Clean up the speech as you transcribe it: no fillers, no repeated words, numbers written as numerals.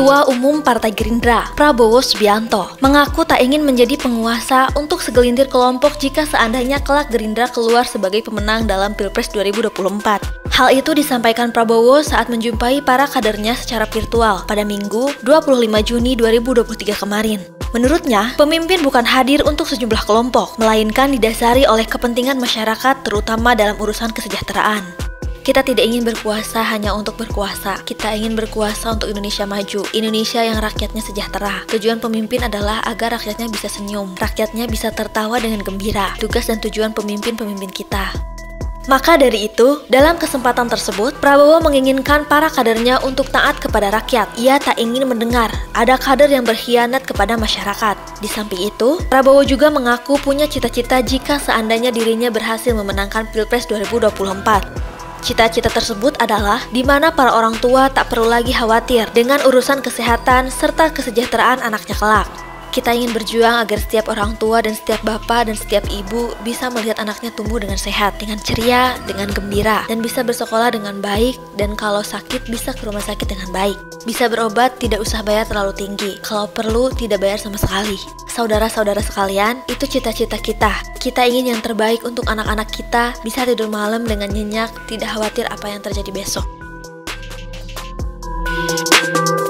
Ketua Umum Partai Gerindra, Prabowo Subianto, mengaku tak ingin menjadi penguasa untuk segelintir kelompok jika seandainya kelak Gerindra keluar sebagai pemenang dalam Pilpres 2024. Hal itu disampaikan Prabowo saat menjumpai para kadernya secara virtual pada Minggu 25 Juni 2023 kemarin. Menurutnya, pemimpin bukan hadir untuk sejumlah kelompok, melainkan didasari oleh kepentingan masyarakat terutama dalam urusan kesejahteraan. Kita tidak ingin berkuasa hanya untuk berkuasa. Kita ingin berkuasa untuk Indonesia maju, Indonesia yang rakyatnya sejahtera. Tujuan pemimpin adalah agar rakyatnya bisa senyum, rakyatnya bisa tertawa dengan gembira. Tugas dan tujuan pemimpin-pemimpin kita. Maka dari itu, dalam kesempatan tersebut, Prabowo menginginkan para kadernya untuk taat kepada rakyat. Ia tak ingin mendengar ada kader yang berkhianat kepada masyarakat. Di samping itu, Prabowo juga mengaku punya cita-cita jika seandainya dirinya berhasil memenangkan Pilpres 2024. Cita-cita tersebut adalah di mana para orang tua tak perlu lagi khawatir dengan urusan kesehatan serta kesejahteraan anaknya kelak. Kita ingin berjuang agar setiap orang tua dan setiap bapak dan setiap ibu bisa melihat anaknya tumbuh dengan sehat, dengan ceria, dengan gembira, dan bisa bersekolah dengan baik, dan kalau sakit bisa ke rumah sakit dengan baik. Bisa berobat, tidak usah bayar terlalu tinggi, kalau perlu tidak bayar sama sekali. Saudara-saudara sekalian, itu cita-cita kita. Kita ingin yang terbaik untuk anak-anak kita, bisa tidur malam dengan nyenyak, tidak khawatir apa yang terjadi besok.